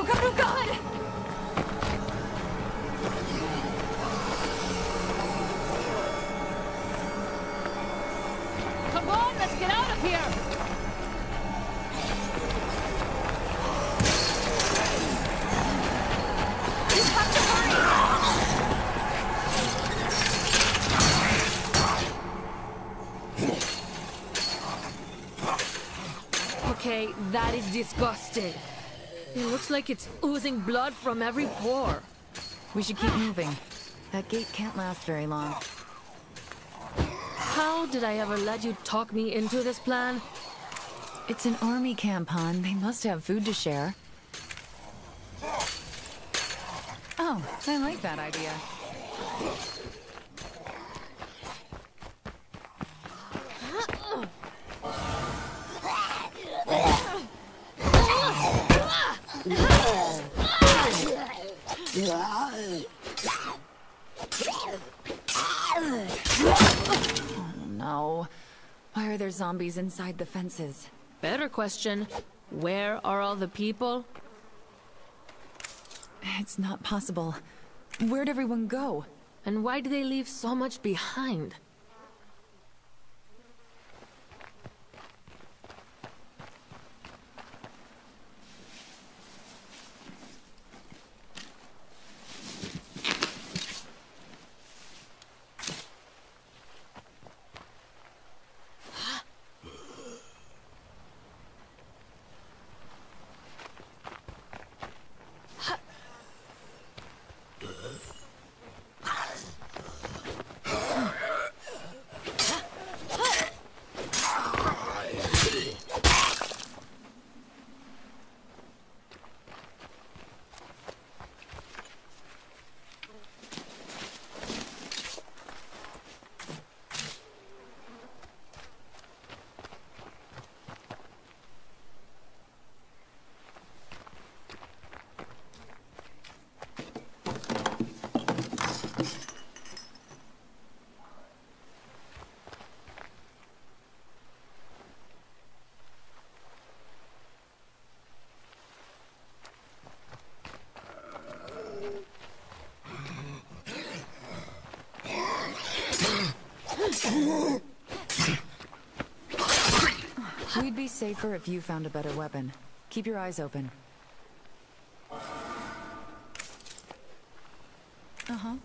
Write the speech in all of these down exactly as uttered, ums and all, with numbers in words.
God, oh God! Come on, let's get out of here! You have to hurry! Okay, that is disgusting. It looks like it's oozing blood from every pore. We should keep moving. That gate can't last very long. How did I ever let you talk me into this plan? It's an army camp, hon. They must have food to share. Oh, I like that idea. Oh no. Why are there zombies inside the fences? Better question, where are all the people? It's not possible. Where'd everyone go? And why do they leave so much behind? We'd be safer if you found a better weapon. Keep your eyes open. Uh-huh.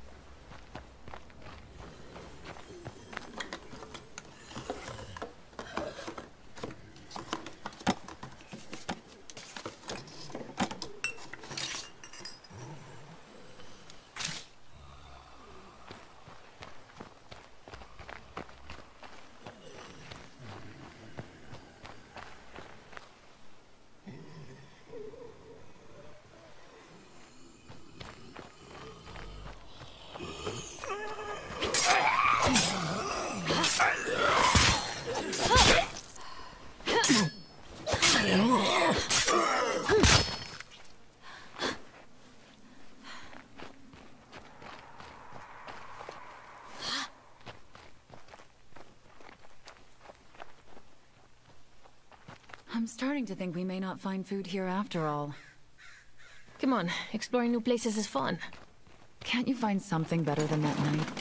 I'm starting to think we may not find food here after all. Come on, exploring new places is fun. Can't you find something better than that knife?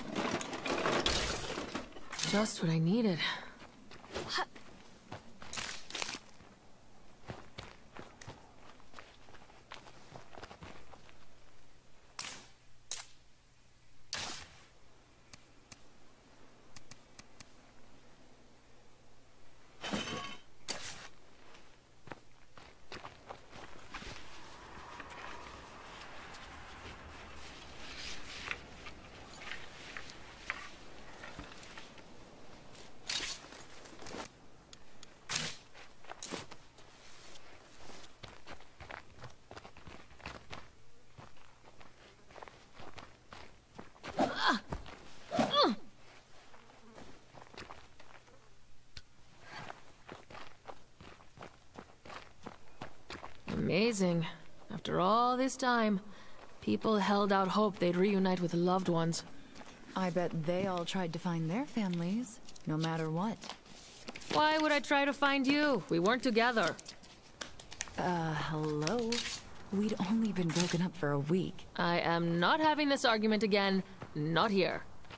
Just what I needed. Amazing. After all this time, people held out hope they'd reunite with loved ones. I bet they all tried to find their families, no matter what. Why would I try to find you? We weren't together. Uh, hello? We'd only been broken up for a week. I am not having this argument again. Not here.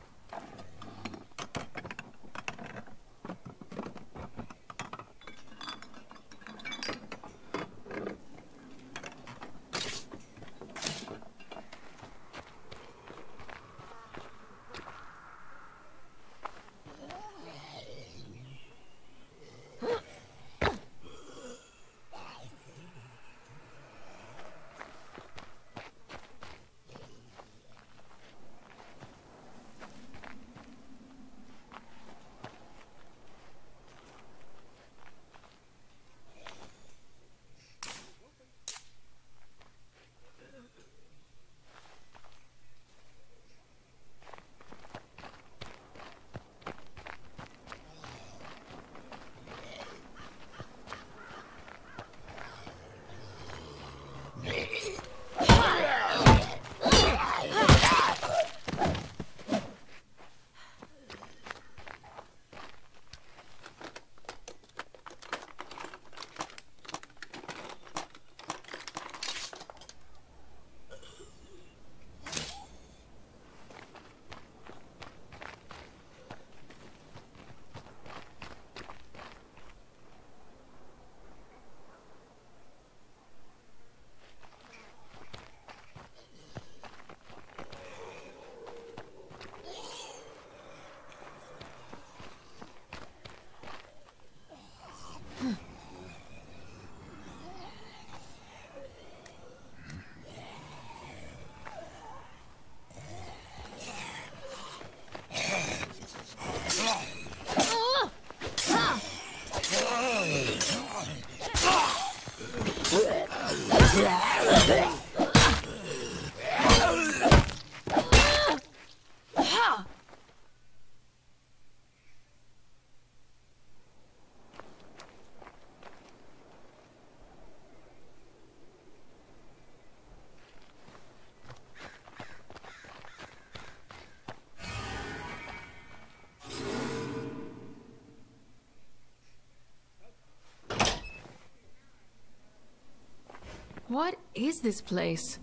What is this place?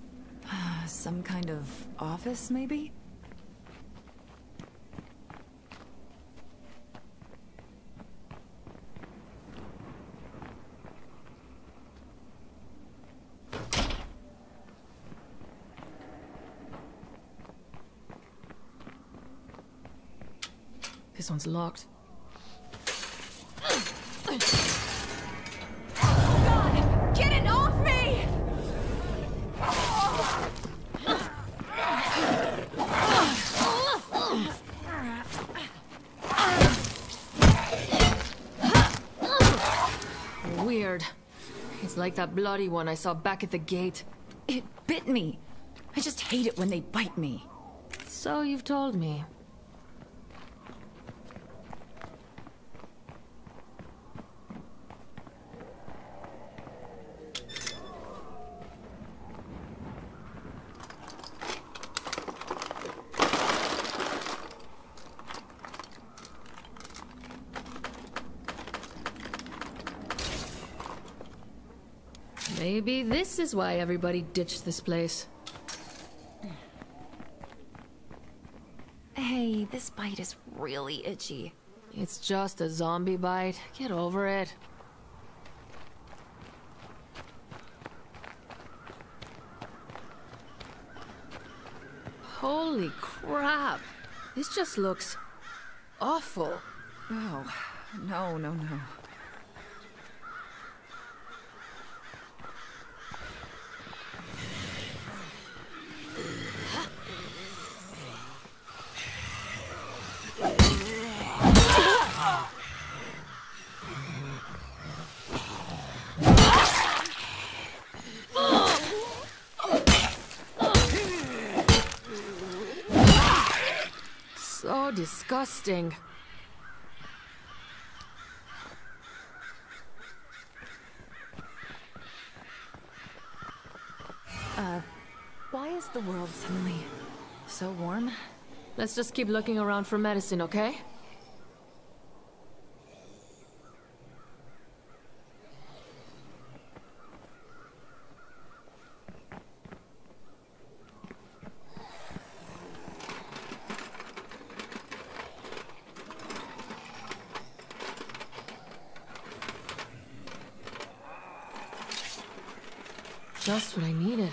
Some kind of office, maybe? This one's locked. God! Get it off me! Weird. It's like that bloody one I saw back at the gate. It bit me. I just hate it when they bite me. So you've told me. Maybe this is why everybody ditched this place. Hey, this bite is really itchy. It's just a zombie bite. Get over it. Holy crap. This just looks awful. Oh, no, no, no. So disgusting. Uh, why is the world suddenly so warm? Let's just keep looking around for medicine, okay? Just what I needed.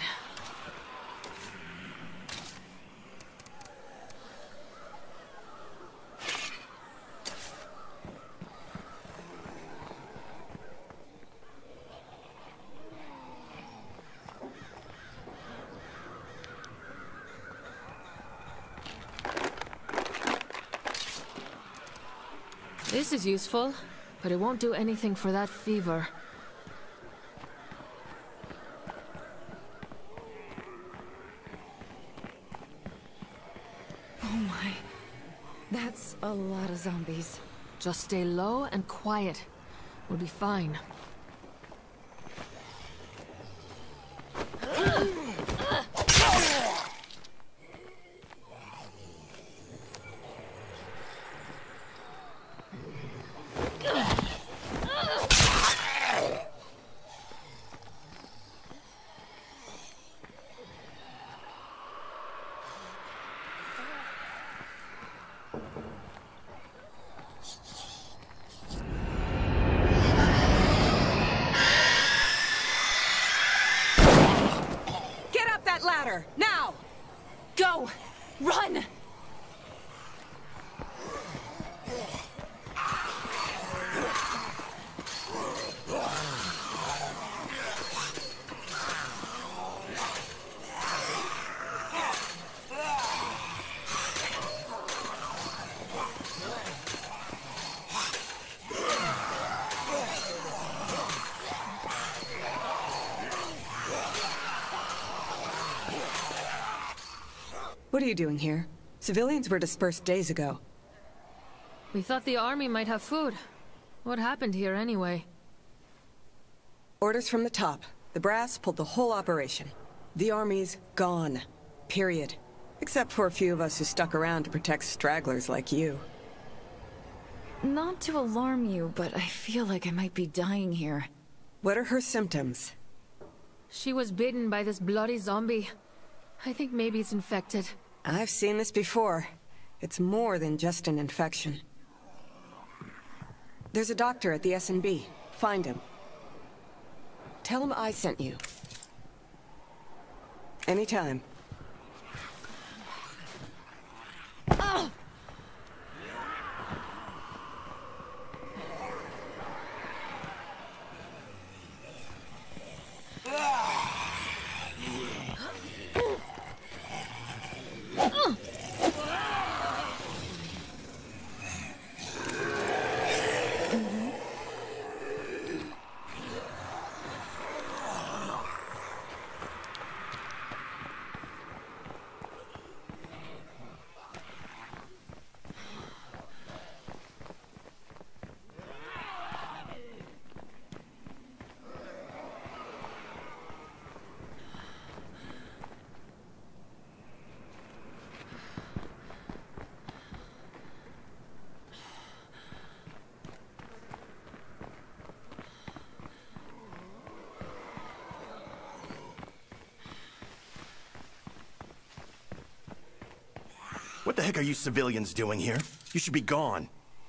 This is useful, but it won't do anything for that fever. Oh my. That's a lot of zombies. Just stay low and quiet. We'll be fine. Ladder, now! Go! Run! What are you doing here? Civilians were dispersed days ago. We thought the army might have food. What happened here anyway? Orders from the top. The brass pulled the whole operation. The army's gone. Period. Except for a few of us who stuck around to protect stragglers like you. Not to alarm you, but I feel like I might be dying here. What are her symptoms? She was bitten by this bloody zombie. I think maybe it's infected. I've seen this before. It's more than just an infection. There's a doctor at the S and B. Find him. Tell him I sent you. Anytime. Oh! What the heck are you civilians doing here? You should be gone.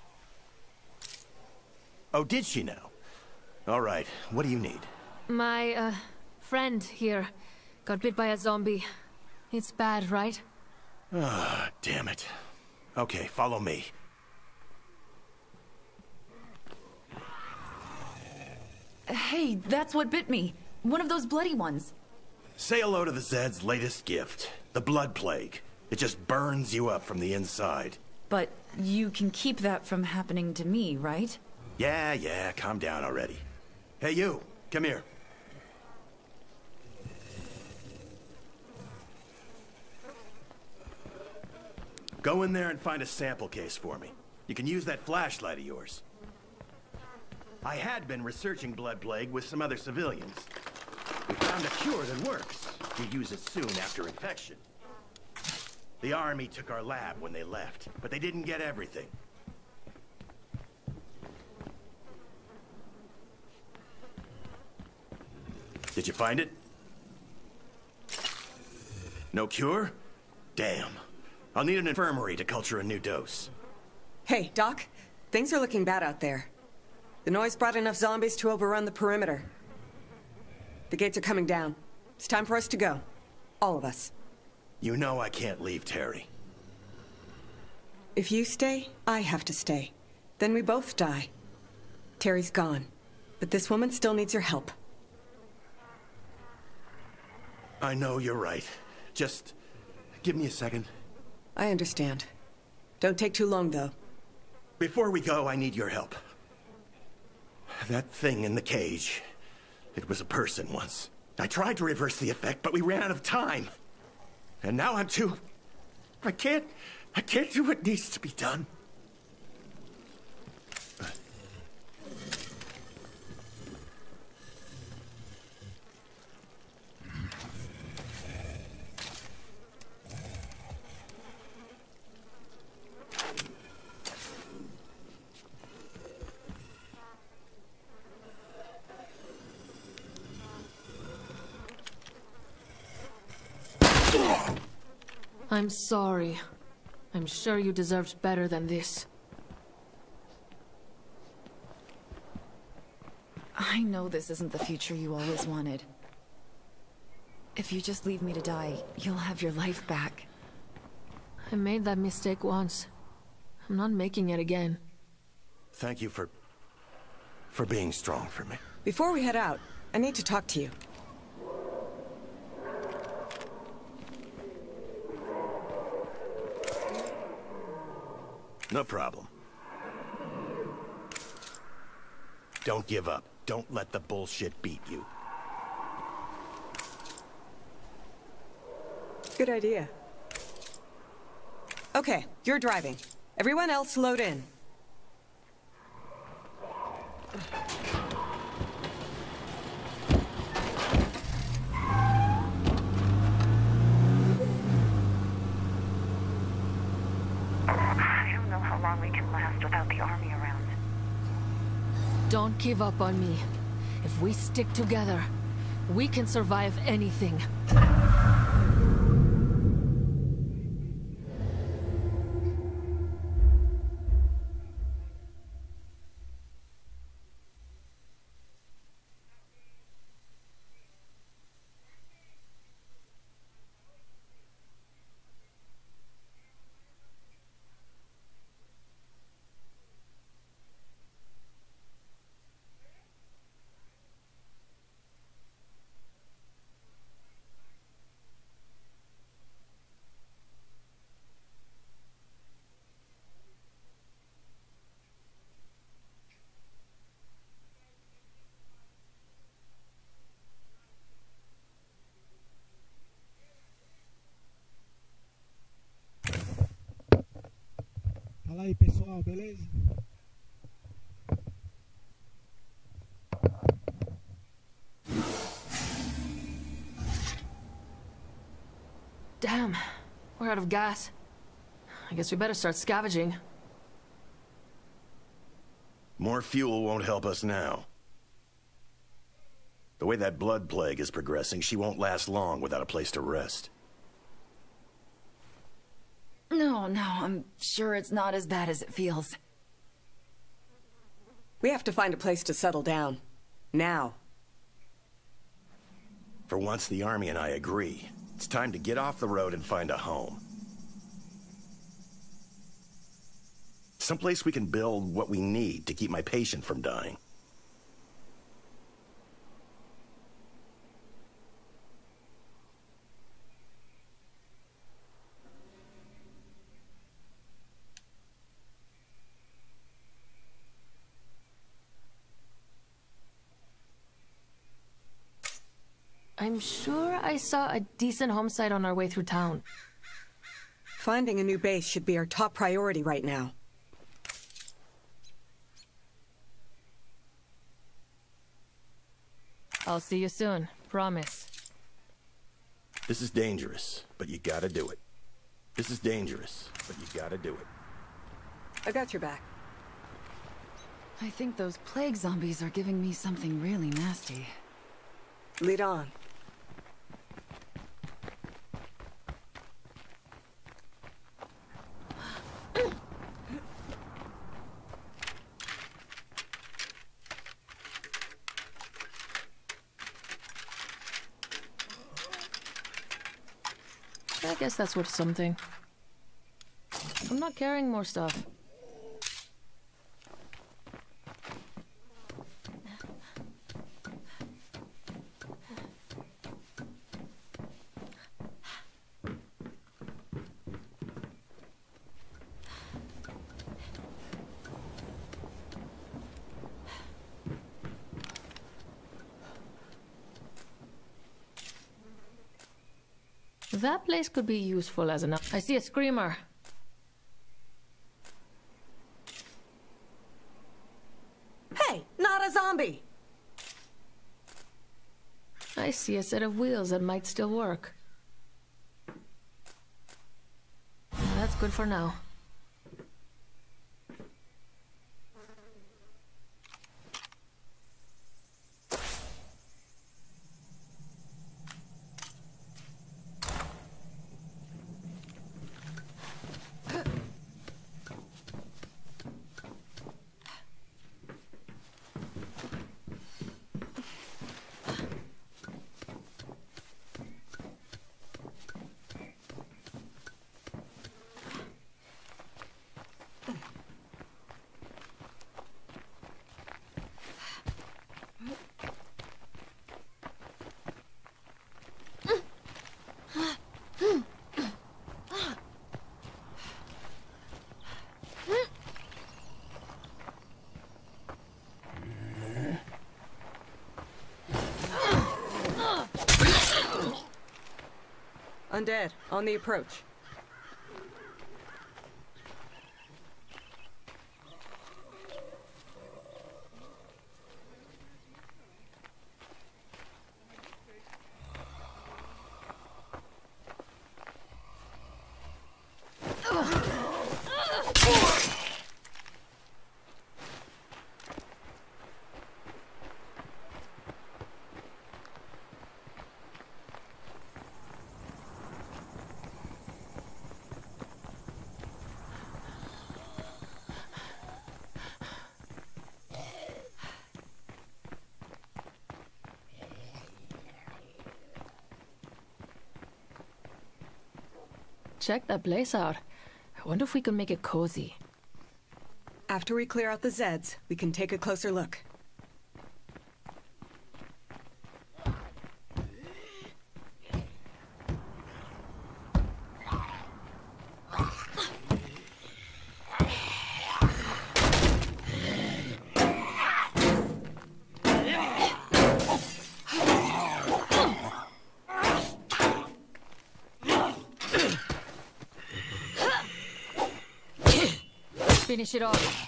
Oh, did she now? All right, what do you need? My, uh, friend here got bit by a zombie. It's bad, right? Ah, damn it. Okay, follow me. Hey, that's what bit me. One of those bloody ones. Say hello to the Zed's latest gift, the Blood Plague. It just burns you up from the inside. But you can keep that from happening to me, right? Yeah, yeah, calm down already. Hey, you, come here. Go in there and find a sample case for me. You can use that flashlight of yours. I had been researching Blood Plague with some other civilians. We found a cure that works. We use it soon after infection. The army took our lab when they left, but they didn't get everything. Did you find it? No cure? Damn. I'll need an infirmary to culture a new dose. Hey, Doc. Things are looking bad out there. The noise brought enough zombies to overrun the perimeter. The gates are coming down. It's time for us to go. All of us. You know I can't leave Terry. If you stay, I have to stay. Then we both die. Terry's gone. But this woman still needs your help. I know you're right. Just give me a second. I understand. Don't take too long, though. Before we go, I need your help. That thing in the cage. It was a person once. I tried to reverse the effect, but we ran out of time. And now I'm too... I can't... I can't do what needs to be done. I'm sorry. I'm sure you deserved better than this. I know this isn't the future you always wanted. If you just leave me to die, you'll have your life back. I made that mistake once. I'm not making it again. Thank you for... for being strong for me. Before we head out, I need to talk to you. No problem. Don't give up. Don't let the bullshit beat you. Good idea. Okay, you're driving. Everyone else load in. I don't know how long we can last without the army around. Don't give up on me. If we stick together, we can survive anything. Fala aí, pessoal, beleza? Damn, we're out of gas. I guess we better start scavenging. More fuel won't help us now. The way that blood plague is progressing, she won't last long without a place to rest. No, no, I'm sure it's not as bad as it feels. We have to find a place to settle down. Now. For once, the Army and I agree. It's time to get off the road and find a home. Someplace we can build what we need to keep my patient from dying. I'm sure I saw a decent home site on our way through town. Finding a new base should be our top priority right now. I'll see you soon, promise. This is dangerous, but you gotta do it. This is dangerous, but you gotta do it. I got your back. I think those plague zombies are giving me something really nasty. Lead on. guess that's worth something. I'm not carrying more stuff. That place could be useful as an... I see a screamer. Hey, not a zombie! I see a set of wheels that might still work. That's good for now. Undead, on the approach. Check that place out. I wonder if we can make it cozy. After we clear out the Zeds, we can take a closer look. Finish it off.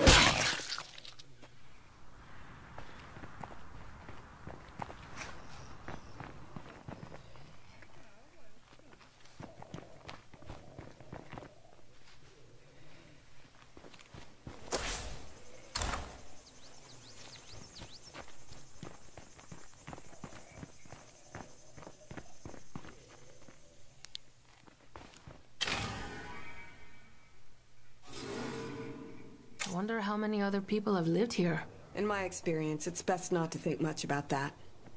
I wonder how many other people have lived here. In my experience, it's best not to think much about that.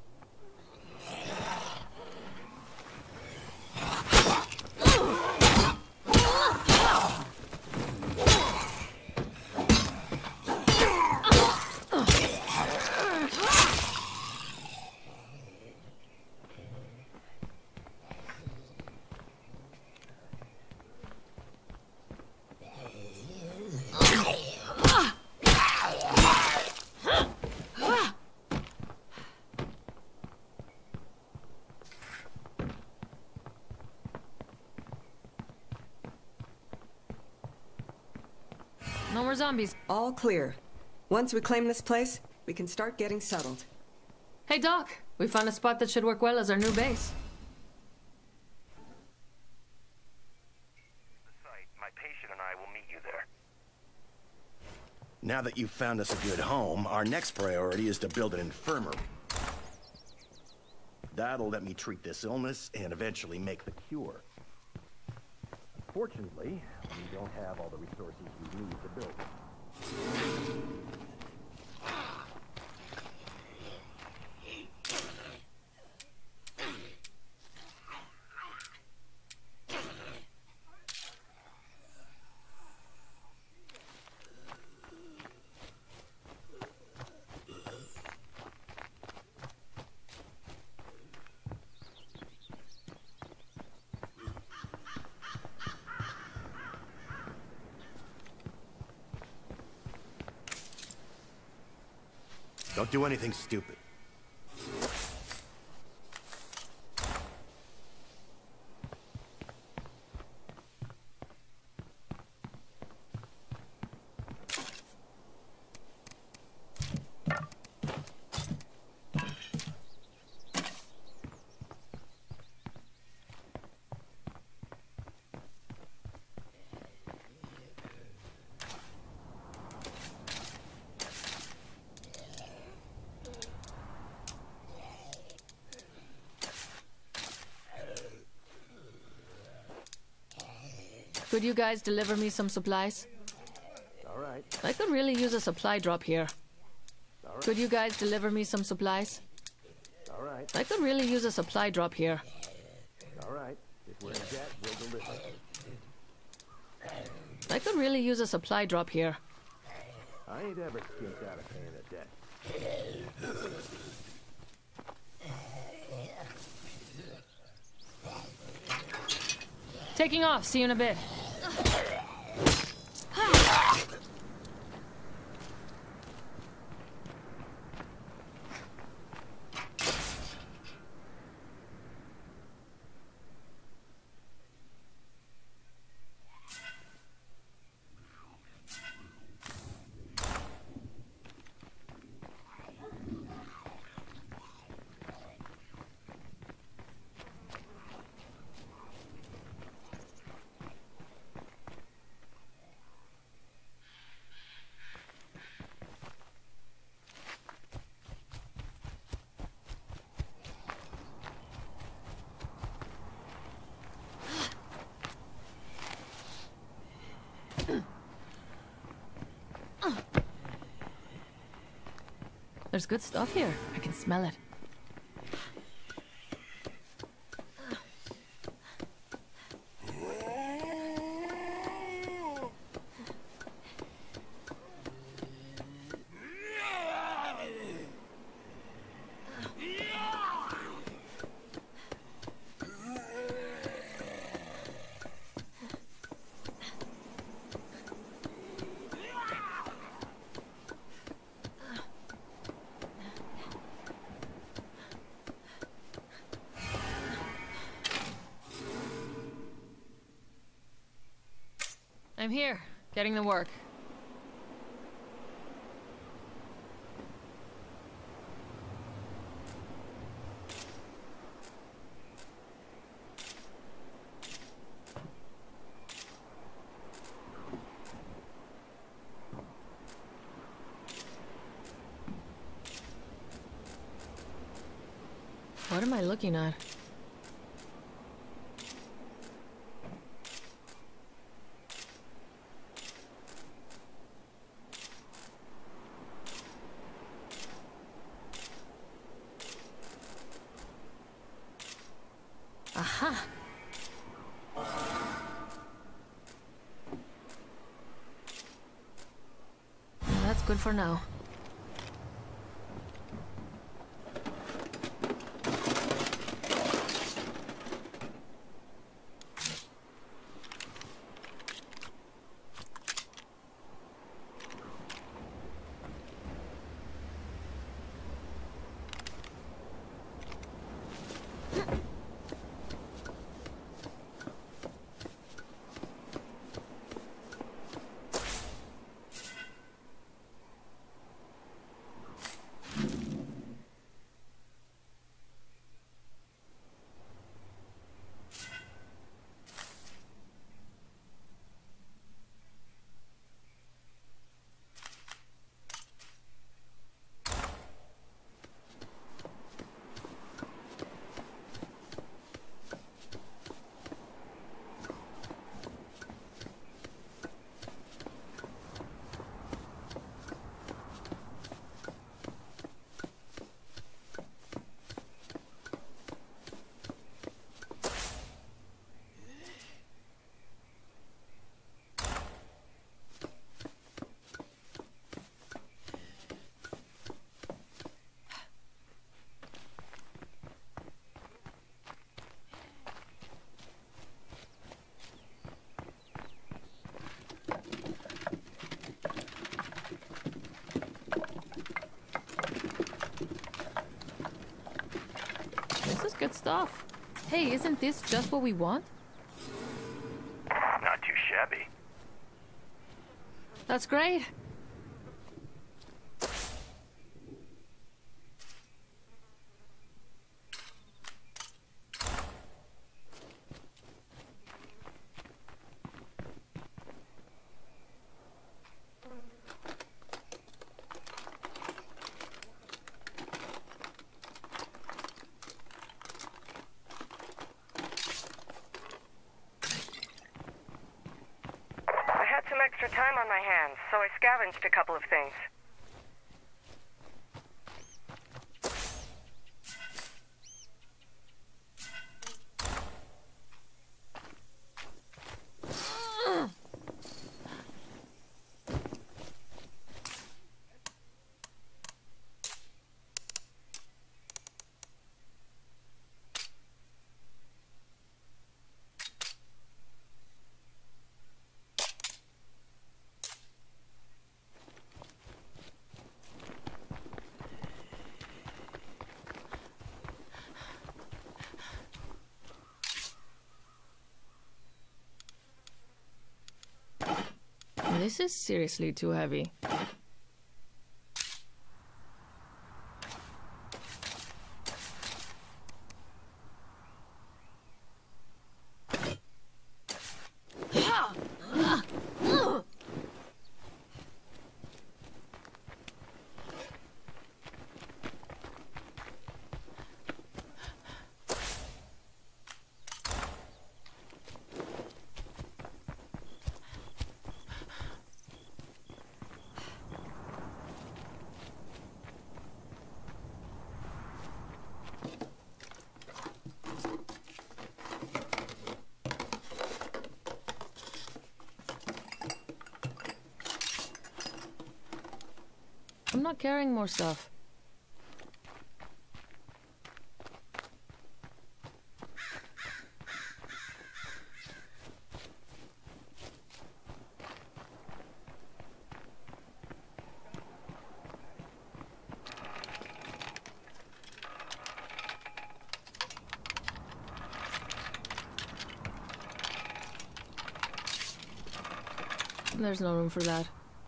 No more zombies. All clear. Once we claim this place, we can start getting settled. Hey, Doc. We found a spot that should work well as our new base. The site. My patient and I will meet you there. Now that you've found us a good home, our next priority is to build an infirmary. That'll let me treat this illness and eventually make the cure. Unfortunately, we don't have all the resources we need to build it. Don't do anything stupid. Could you guys deliver me some supplies? All right. I could really use a supply drop here. All right. Could you guys deliver me some supplies? All right. I could really use a supply drop here. All right. If we're in debt, we'll deliver. I could really use a supply drop here. I ain't ever skimped out of paying a debt. Taking off. See you in a bit. There's good stuff here. I can smell it. I'm here, getting the work. What am I looking at? Aha! That's good for now. stuff. Hey, isn't this just what we want? Not too shabby. That's great. Extra time on my hands, so I scavenged a couple of things. This is seriously too heavy. I'm not carrying more stuff. There's no room for that.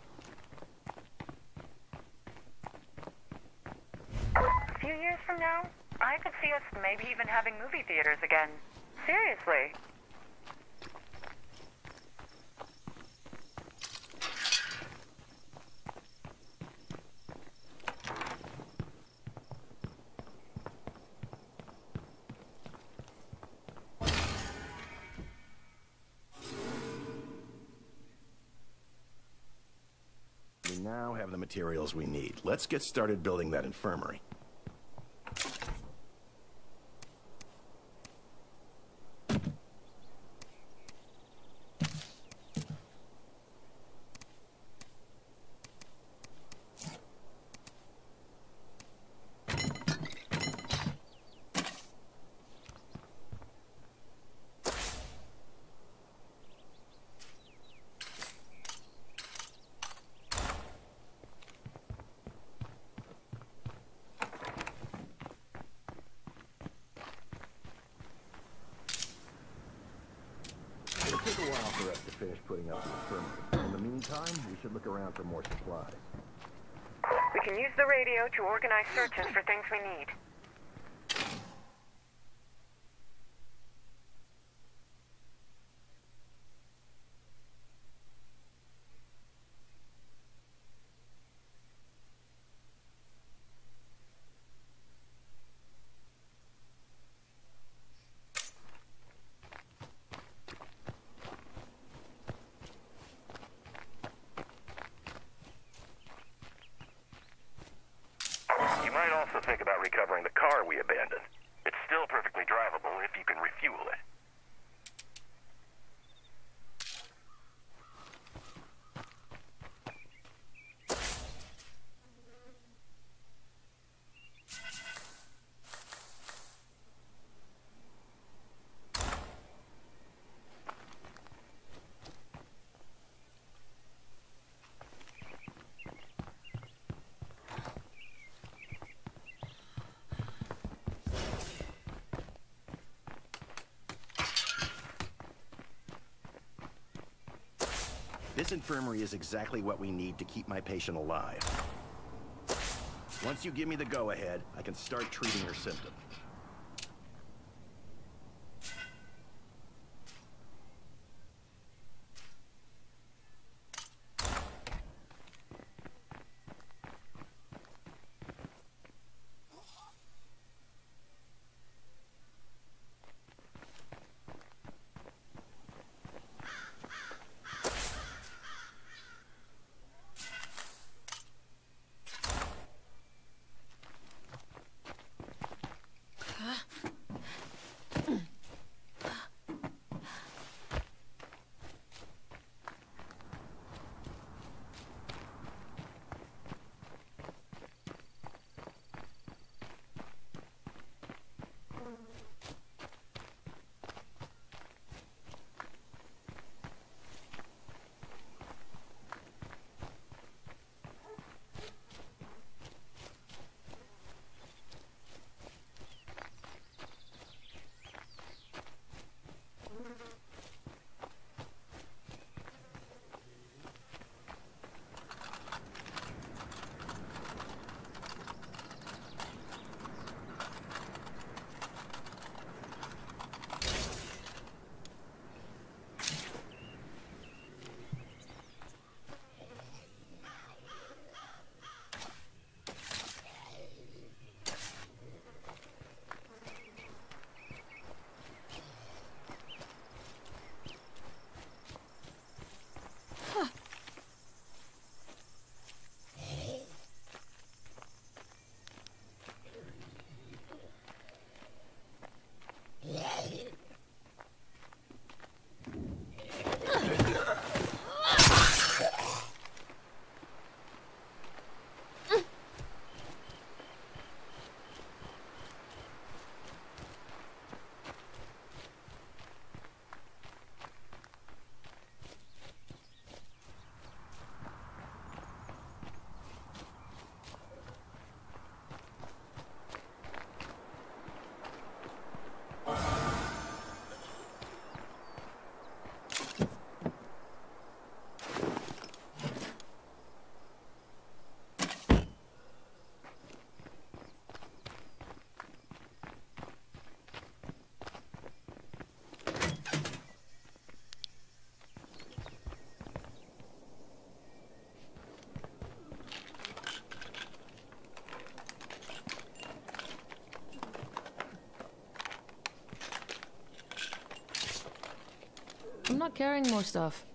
A few years from now, I could see us maybe even having movie theaters again. Seriously. We now have the materials we need. Let's get started building that infirmary. It'll take a while for us to finish putting up the infirmary. In the meantime, we should look around for more supplies. We can use the radio to organize searches for things we need. You might also think about recovering the car we abandoned. It's still perfectly drivable if you can refuel it. This infirmary is exactly what we need to keep my patient alive. Once you give me the go-ahead, I can start treating her symptoms. I'm not carrying more stuff.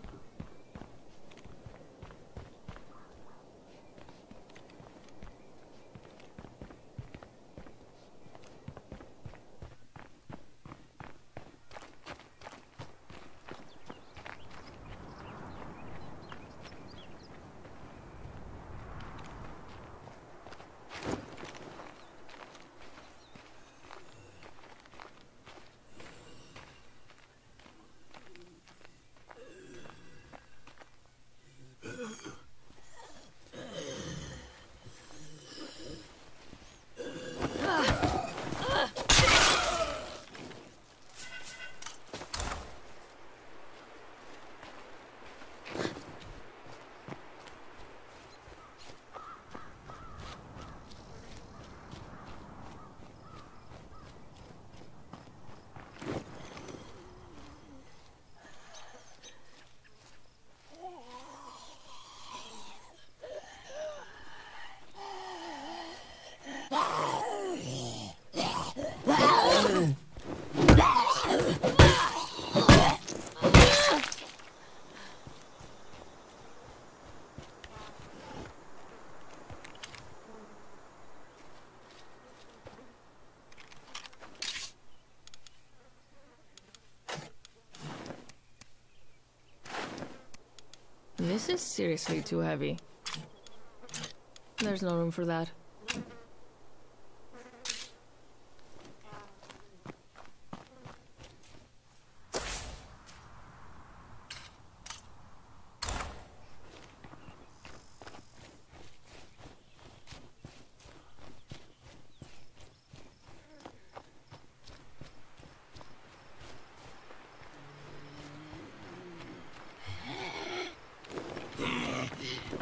This is seriously too heavy. There's no room for that.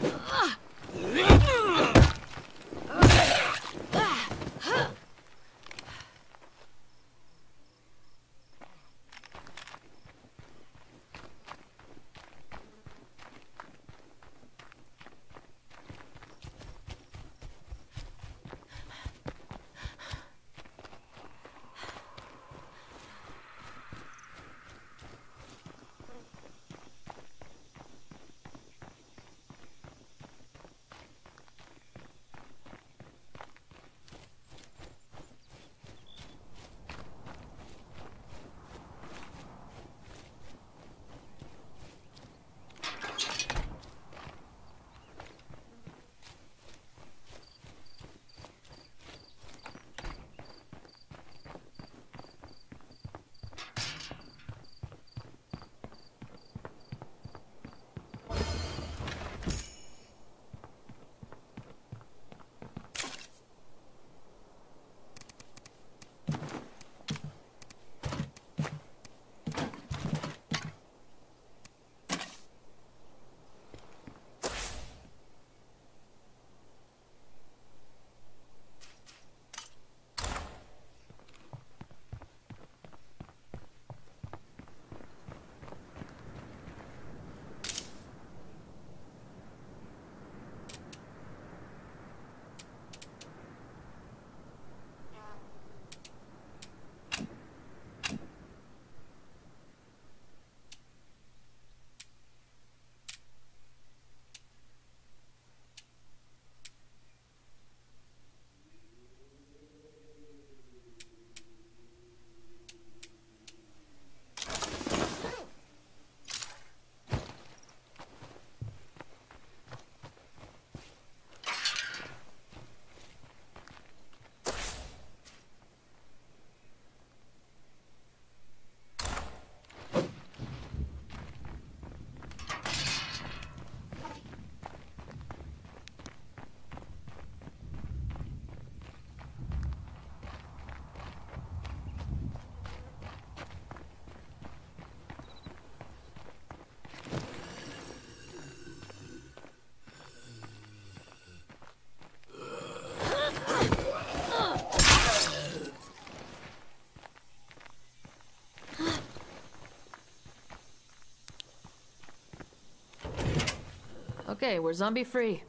Okay, we're zombie free.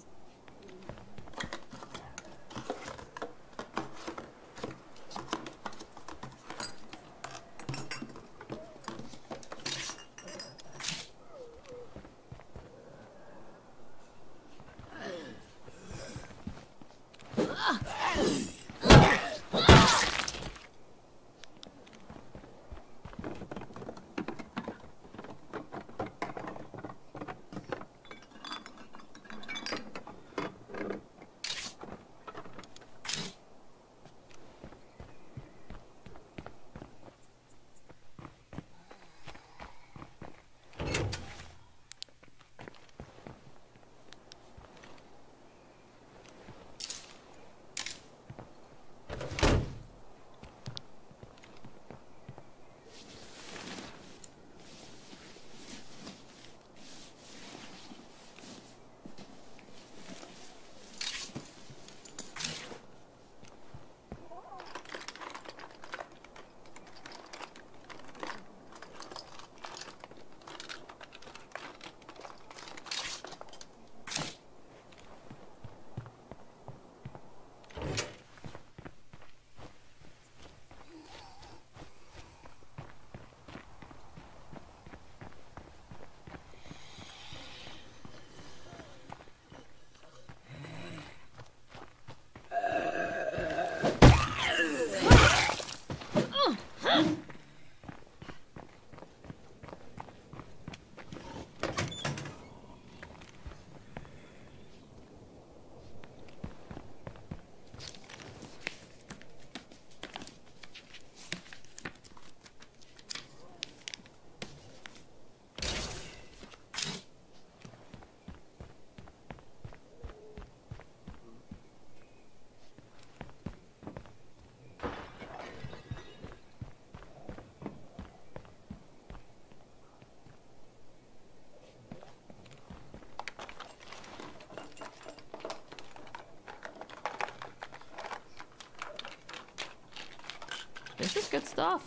Good stuff.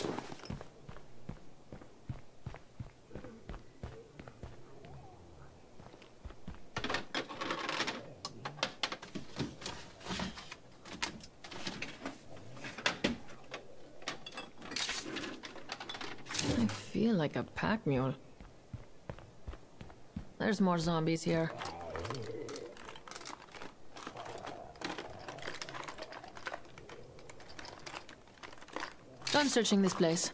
I feel like a pack mule. There's more zombies here. Done searching this place.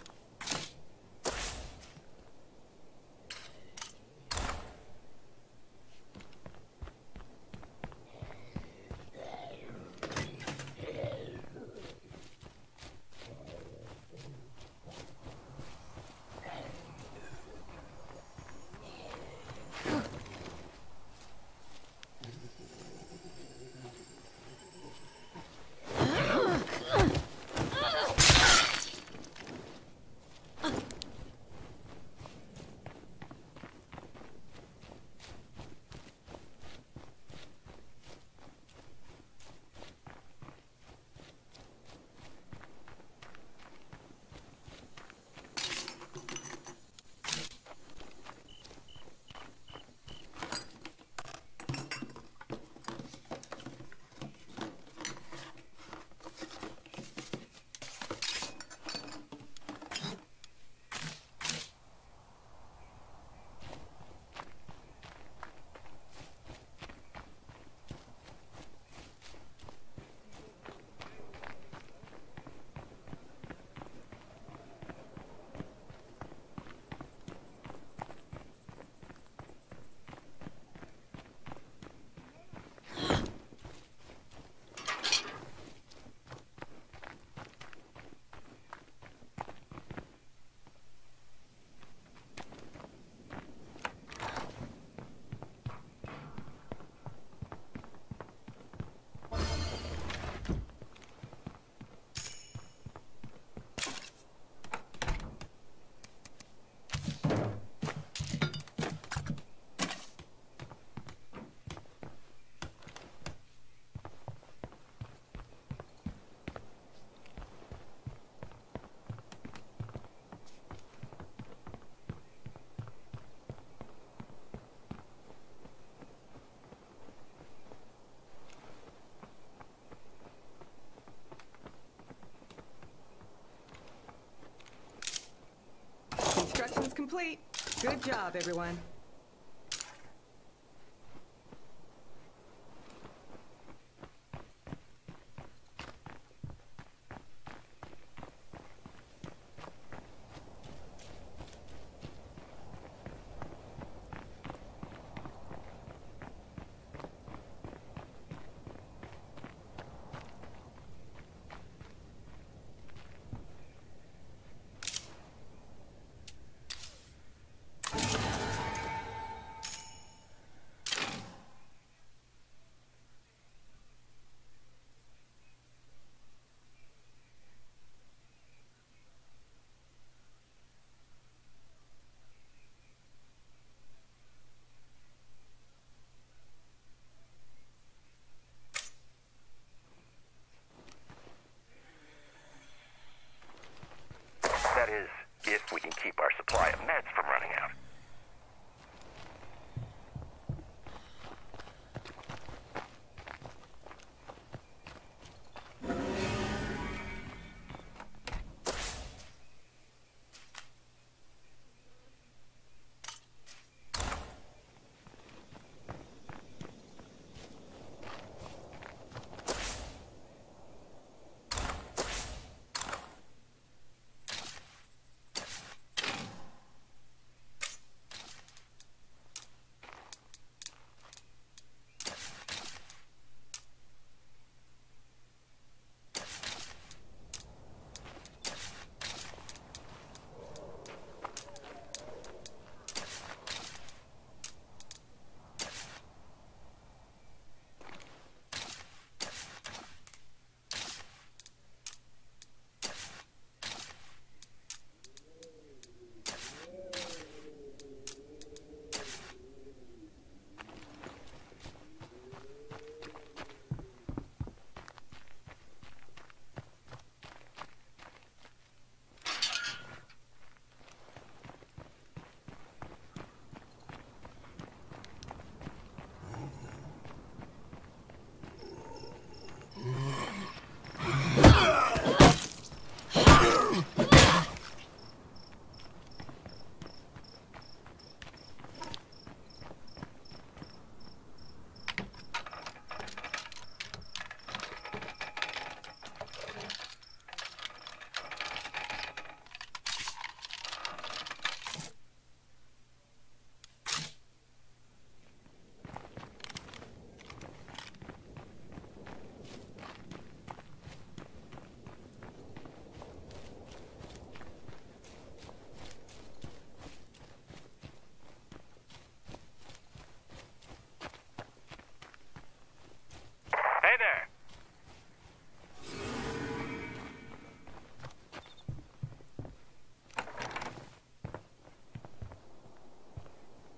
Construction's complete. Good job, everyone. That is, if we can keep our supply of meds from running out.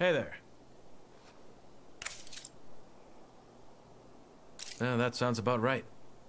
Hey there. Yeah, that sounds about right.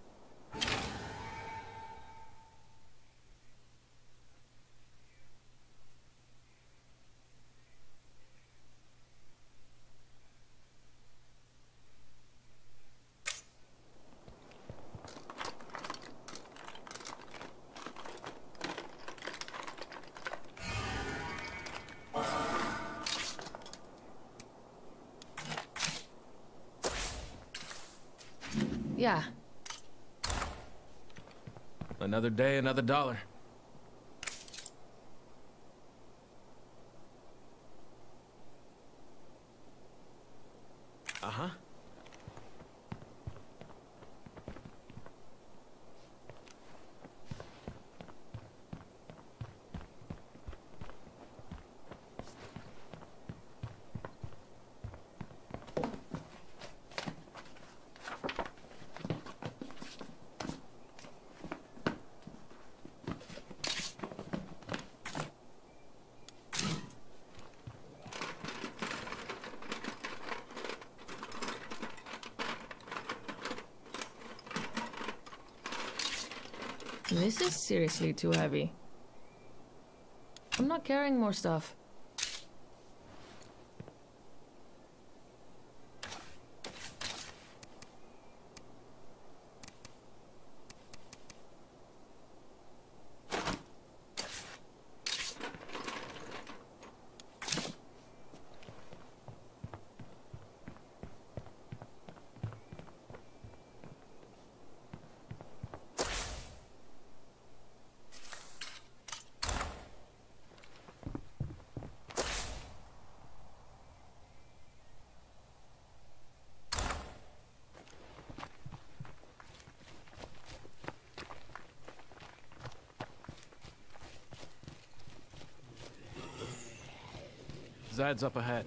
Yeah. Another day, another dollar. Uh-huh. This is seriously too heavy. I'm not carrying more stuff. Zad's up ahead.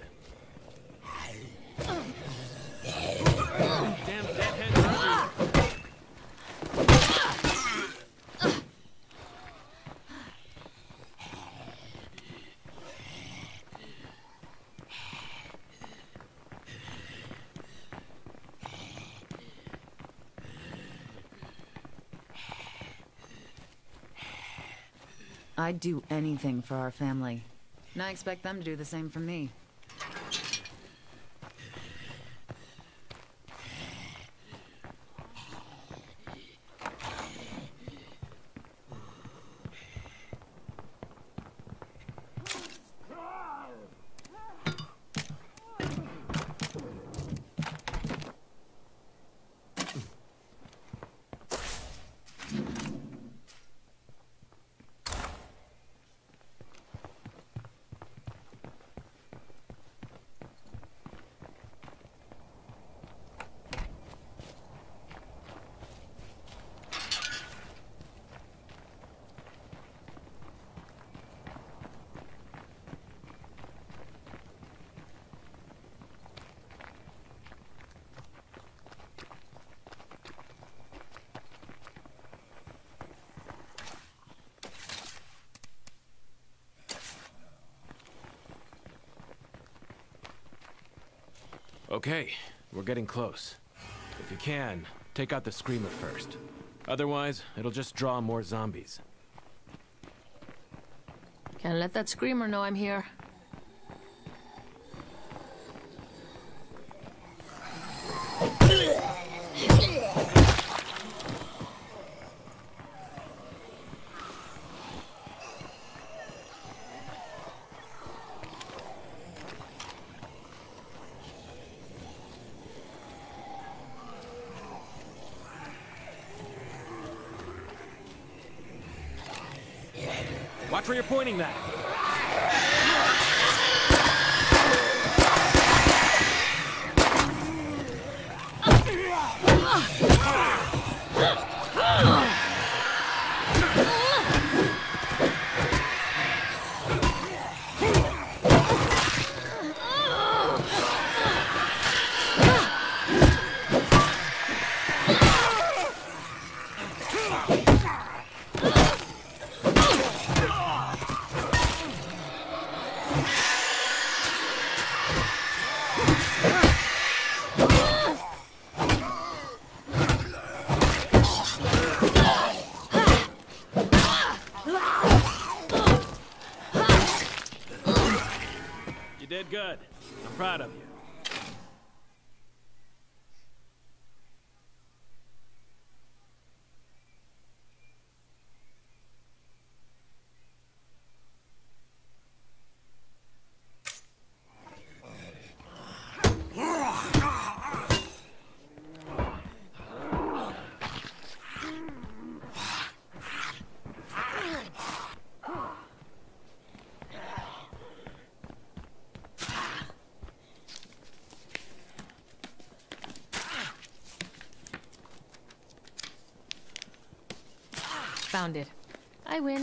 Damn deadheads are everywhere. I'd do anything for our family. And I expect them to do the same for me. Okay, we're getting close. If you can, take out the screamer first. Otherwise, it'll just draw more zombies. Can't let that screamer know I'm here. Watch where you're pointing that. found it. I win.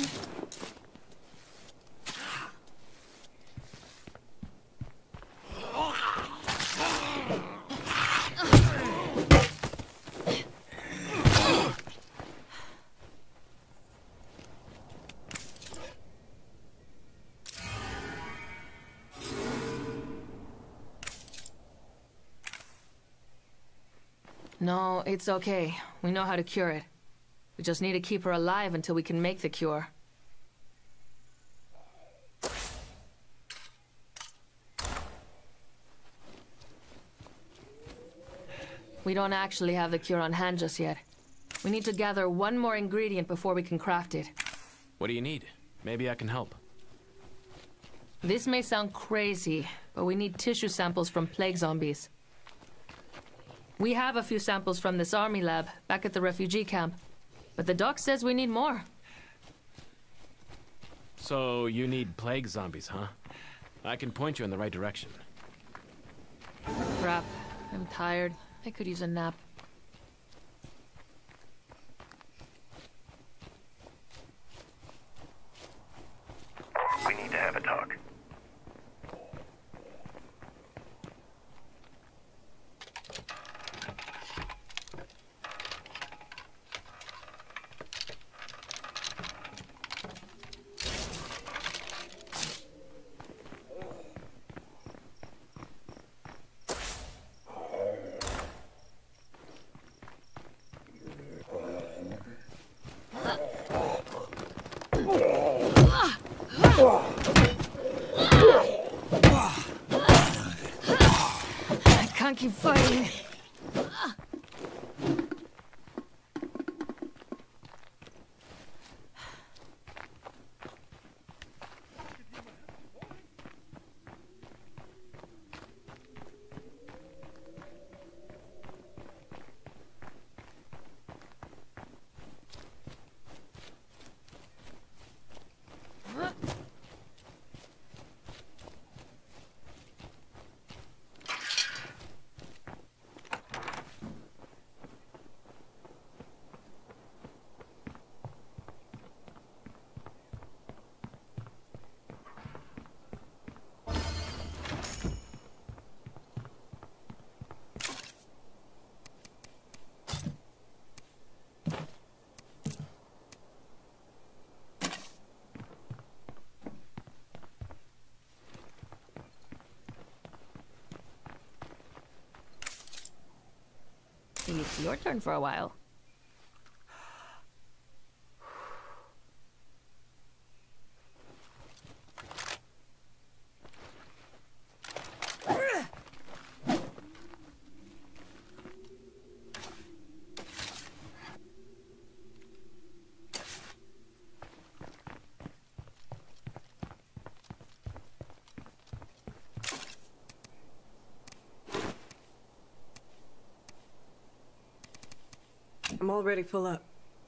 No, it's okay. We know how to cure it. We just need to keep her alive until we can make the cure. We don't actually have the cure on hand just yet. We need to gather one more ingredient before we can craft it. What do you need? Maybe I can help. This may sound crazy, but we need tissue samples from plague zombies. We have a few samples from this army lab back at the refugee camp, but the doc says we need more. So you need plague zombies, huh? I can point you in the right direction. Crap. I'm tired. I could use a nap. We need to have a talk. I can't keep fighting. think it's your turn for a while. I'm already full up.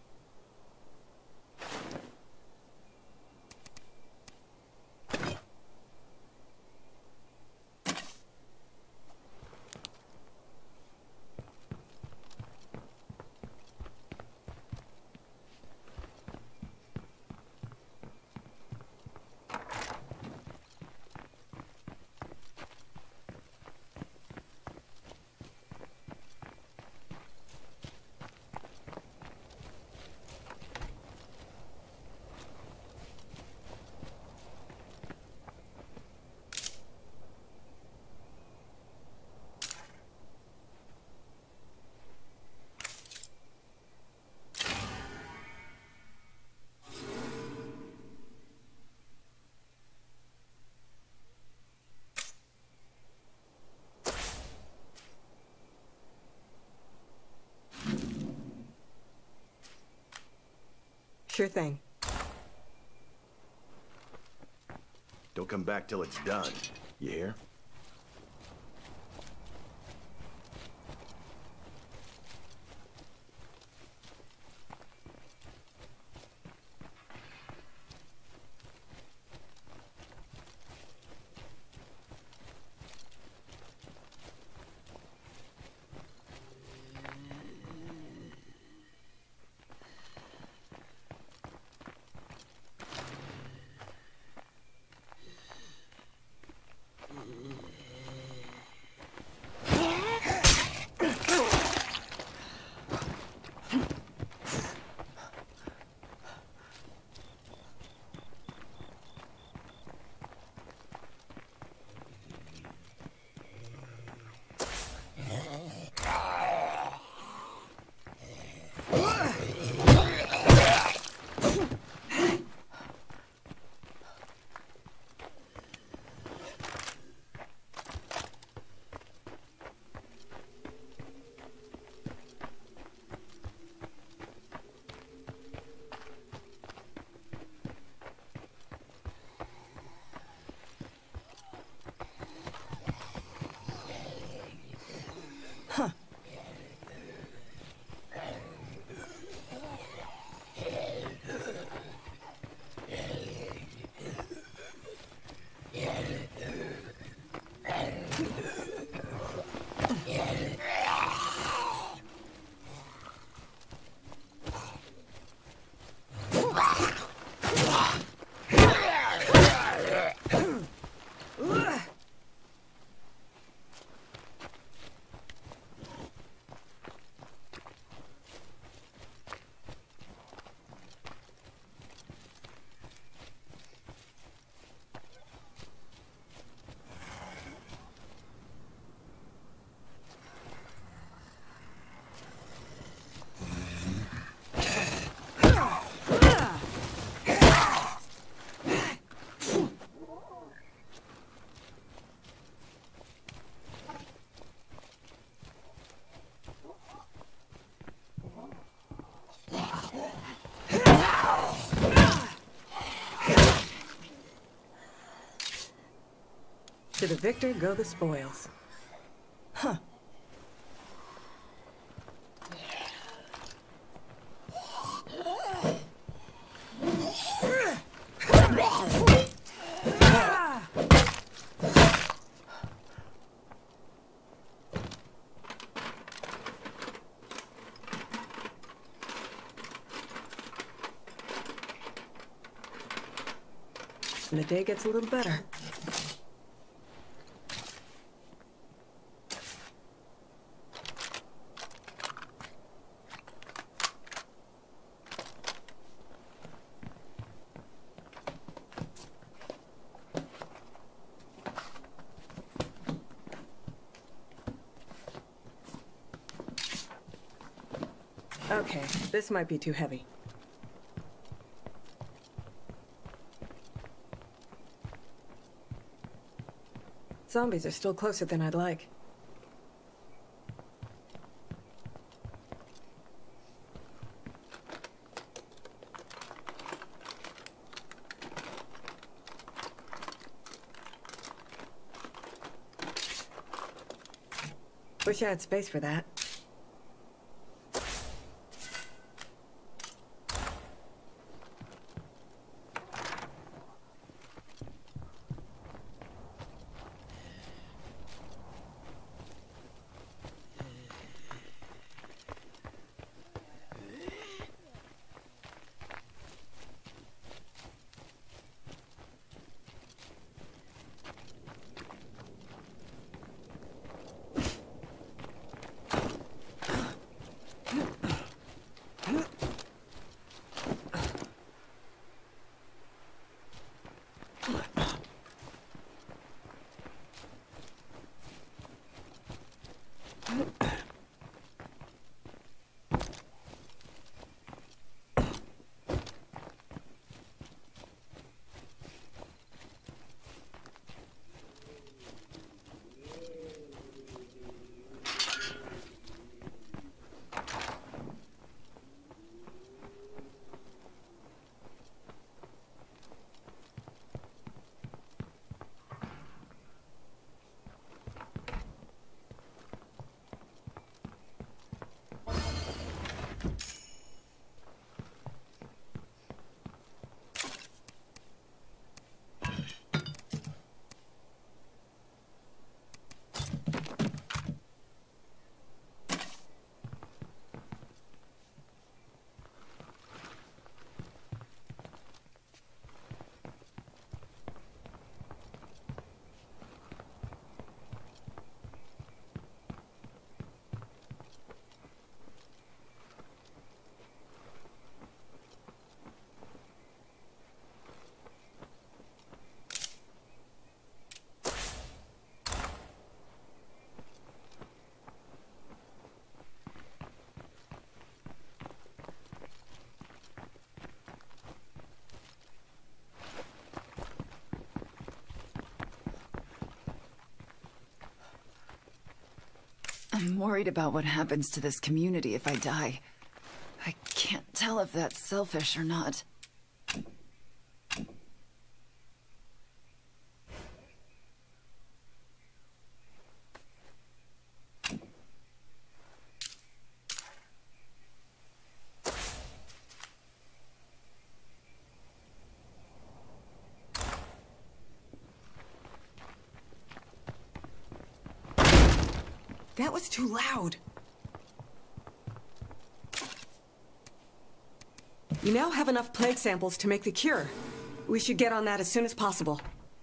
Sure thing. Don't come back till it's done. You hear? Huh. To the victor go the spoils. Huh. And the day gets a little better. Okay, this might be too heavy. Zombies are still closer than I'd like. Wish I had space for that. I'm worried about what happens to this community if I die. I can't tell if that's selfish or not. That was too loud. You now have enough plague samples to make the cure. We should get on that as soon as possible.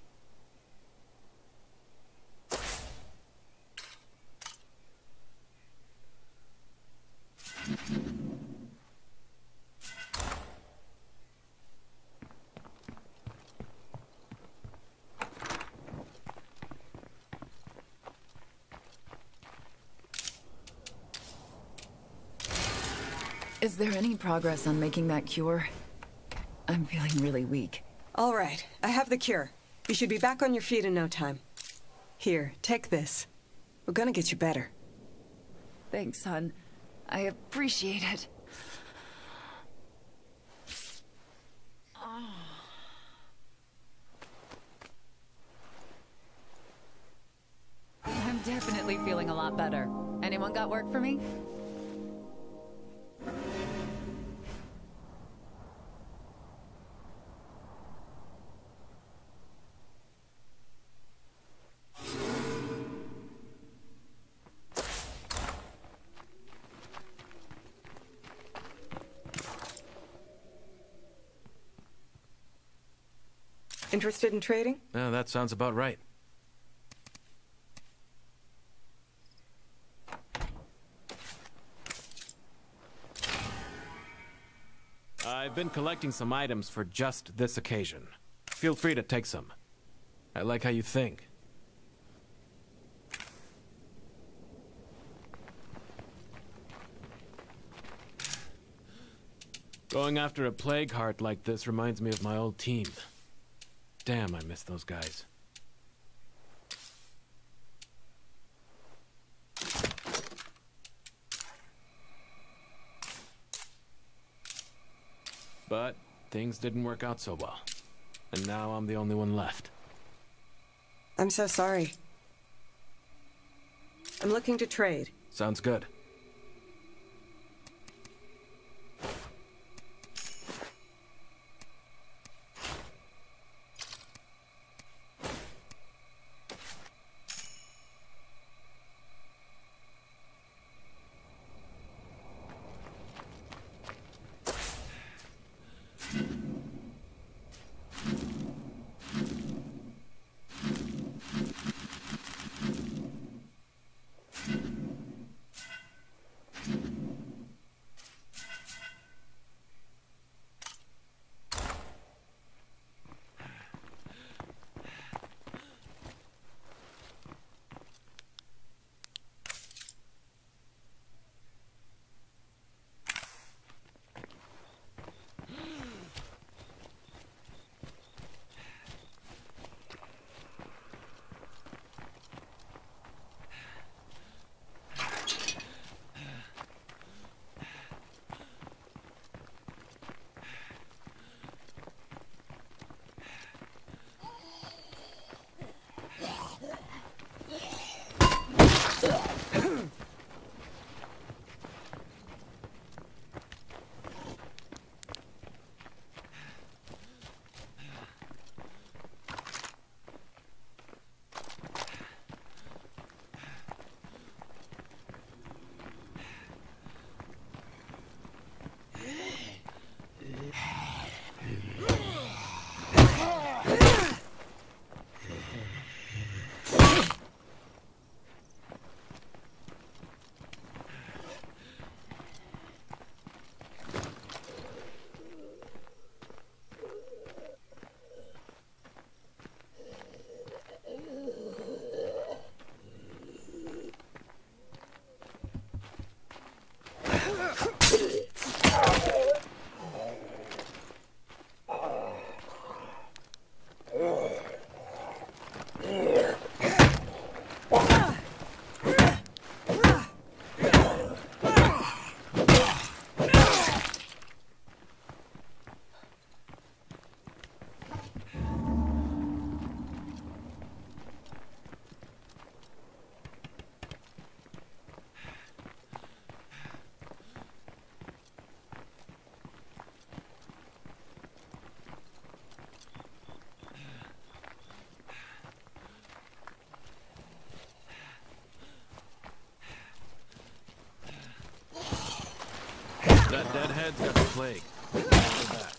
Is there any progress on making that cure? I'm feeling really weak. All right, I have the cure. You should be back on your feet in no time. Here, take this. We're gonna get you better. Thanks, son. I appreciate it. I'm definitely feeling a lot better. Anyone got work for me? Interested in trading? Yeah, that sounds about right. I've been collecting some items for just this occasion. Feel free to take some. I like how you think. Going after a plague heart like this reminds me of my old team. Damn, I miss those guys. But things didn't work out so well. And now I'm the only one left. I'm so sorry. I'm looking to trade. Sounds good. That deadhead's got the plague. Go back.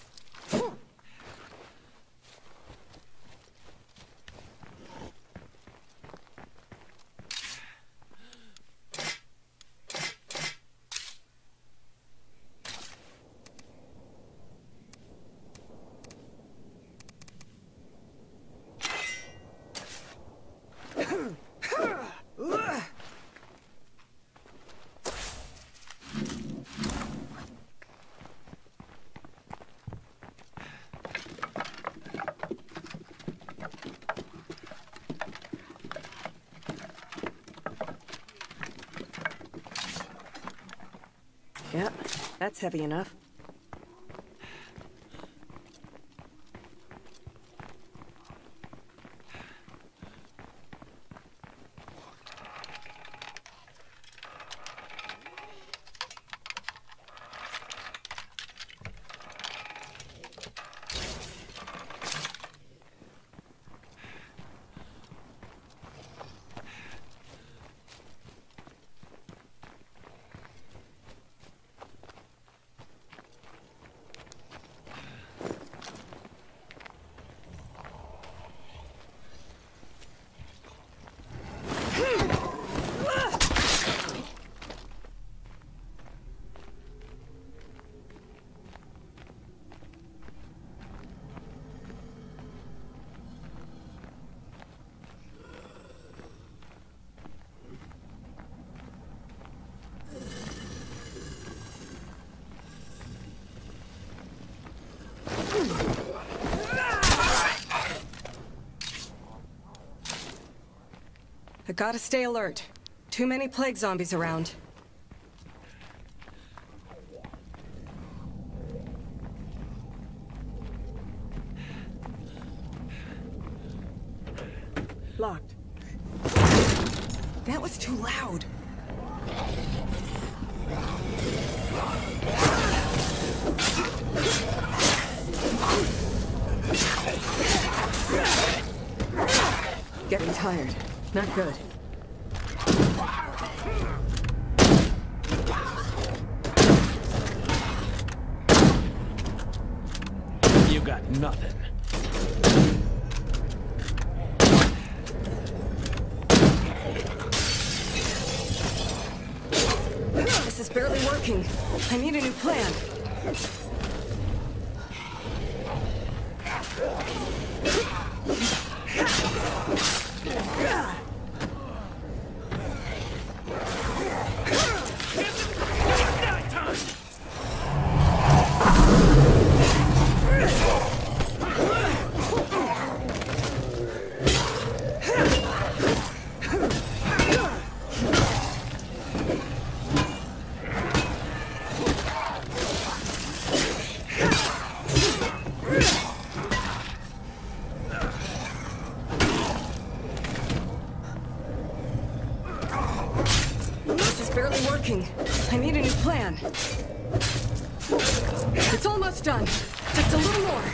Yeah, that's heavy enough. I gotta stay alert. Too many plague zombies around. Locked. That was too loud. Getting tired. Not good. You got nothing. This is barely working. I need a new plan. I need a new plan. It's almost done. Just a little more.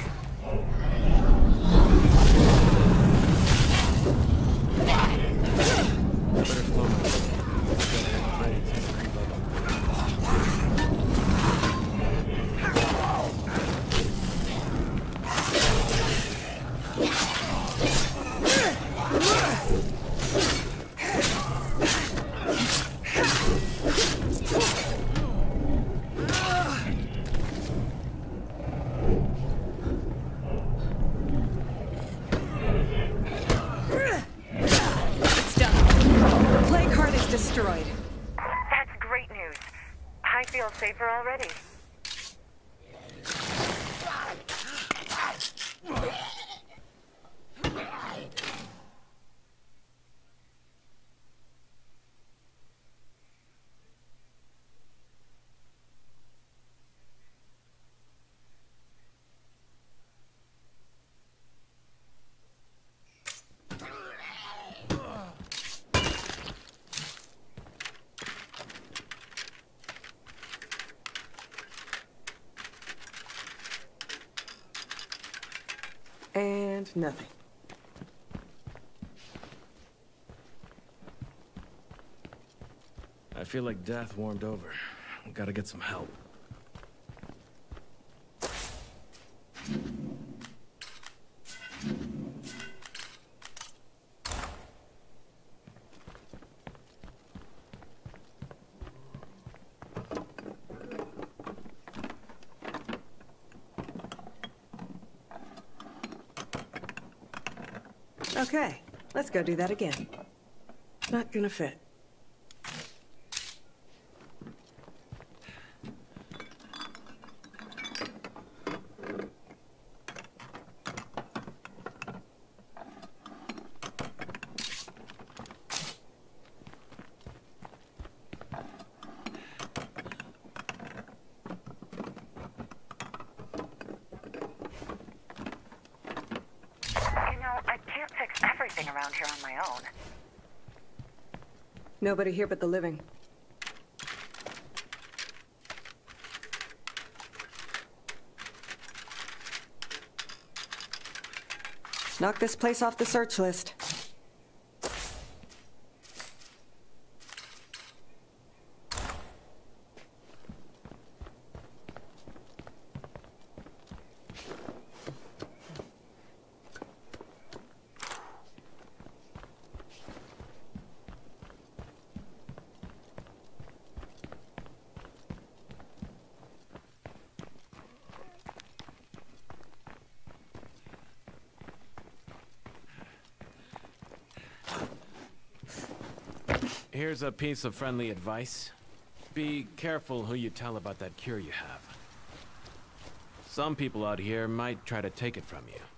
Destroyed. That's great news. I feel safer already. And nothing. I feel like death warmed over. Gotta get some help. Okay, let's go do that again. Not gonna fit. Around here on my own. Nobody here but the living. Knock this place off the search list. Here's a piece of friendly advice. Be careful who you tell about that cure you have. Some people out here might try to take it from you.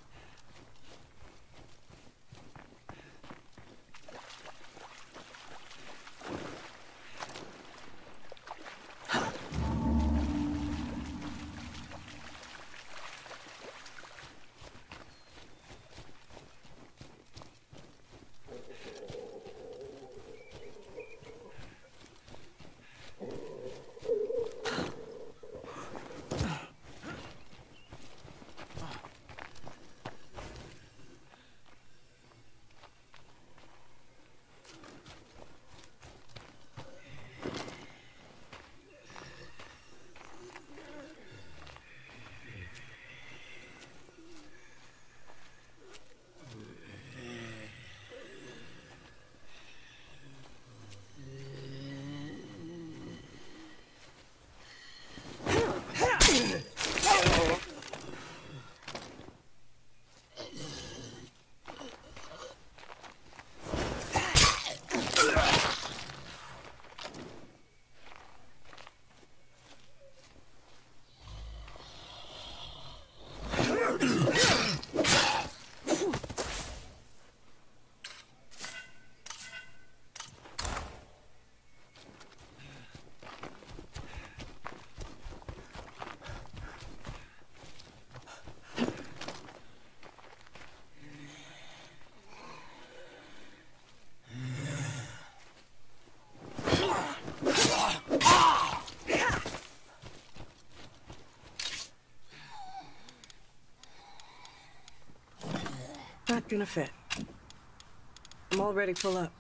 Not gonna fit. I'm already full up.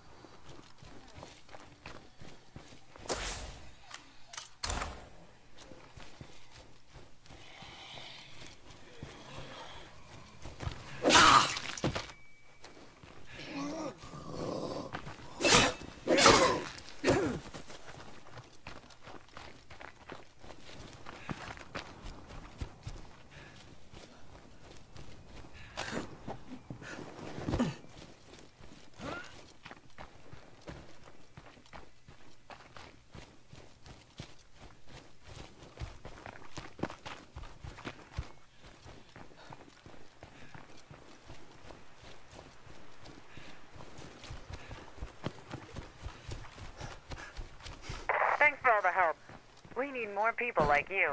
Thanks for all the help. We need more people like you.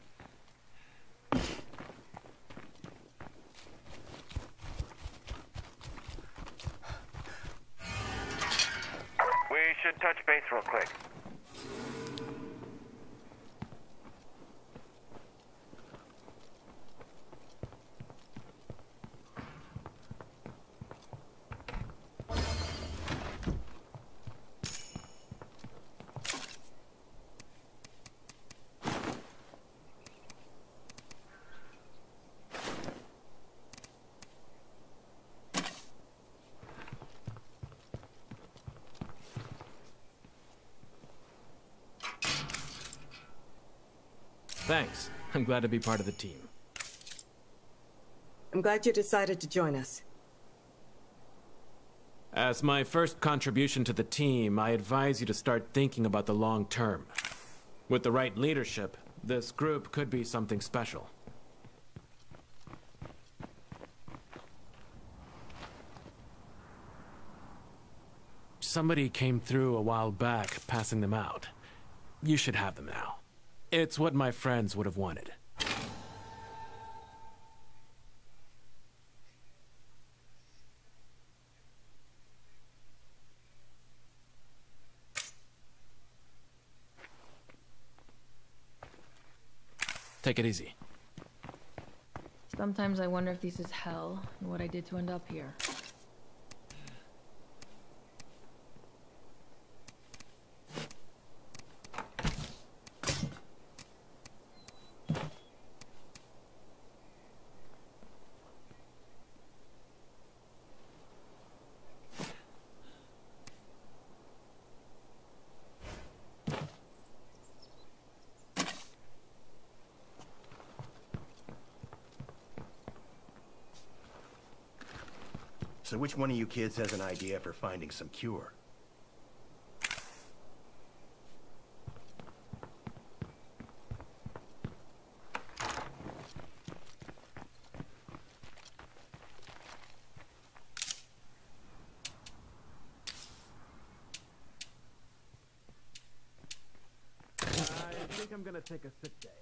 We should touch base real quick. Thanks. I'm glad to be part of the team. I'm glad you decided to join us. As my first contribution to the team, I advise you to start thinking about the long term. With the right leadership, this group could be something special. Somebody came through a while back, passing them out. You should have them now. It's what my friends would have wanted. Take it easy. Sometimes I wonder if this is hell and what I did to end up here. So which one of you kids has an idea for finding some cure? I think I'm gonna take a sick day.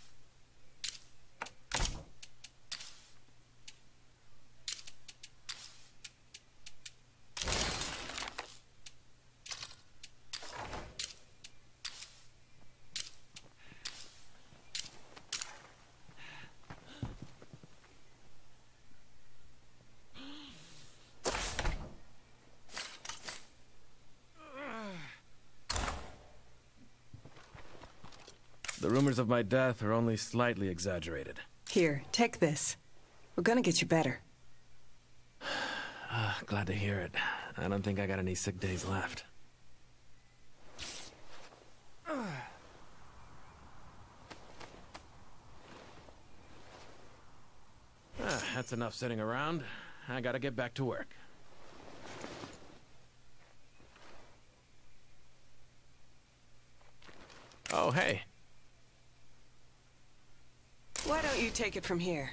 The rumors of my death are only slightly exaggerated. Here, take this. We're gonna get you better. Uh, glad to hear it. I don't think I got any sick days left. Ah, that's enough sitting around. I gotta get back to work. Oh, hey. Why don't you take it from here?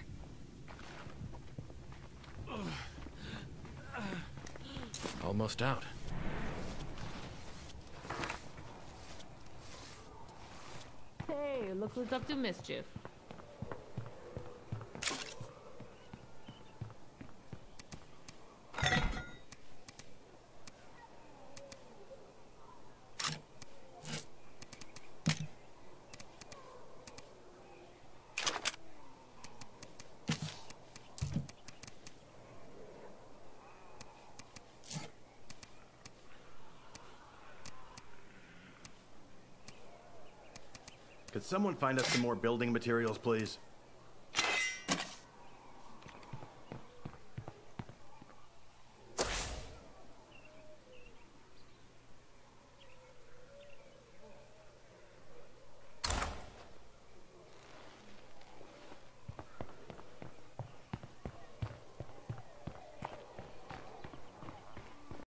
Almost out. Hey, look who's up to mischief. Could someone find us some more building materials, please?